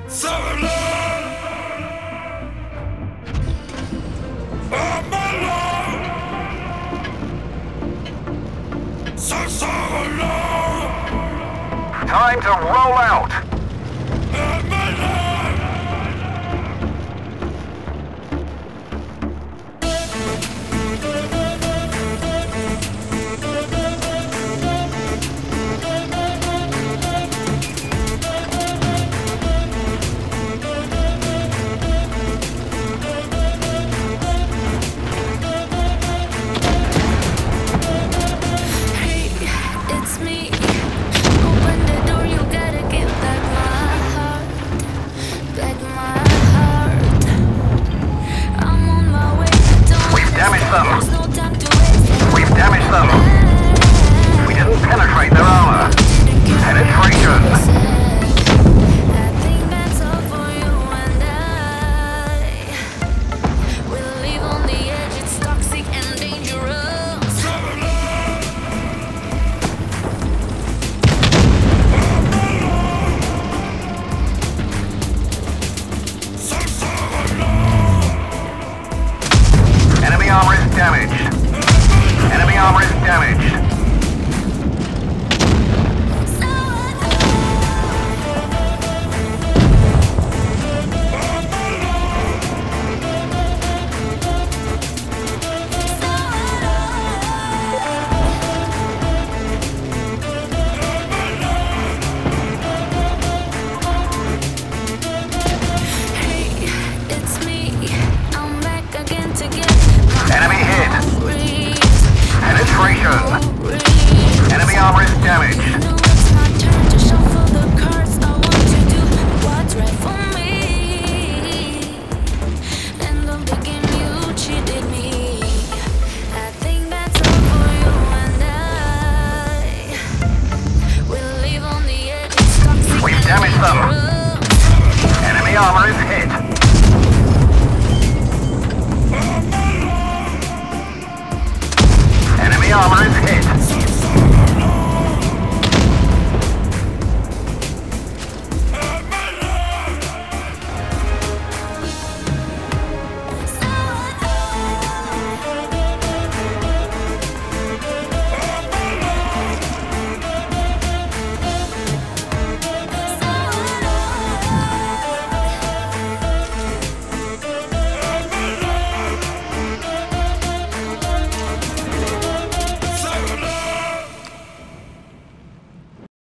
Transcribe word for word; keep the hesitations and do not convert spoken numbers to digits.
Time to roll out! We've damaged them. We didn't penetrate their armor. Penetration. Enemy armor is damaged. Enemy armor is damaged. Enemy hit. Penetration. Enemy armor is damaged. We've damaged them. Enemy armor is hit. Enemy armor is hit.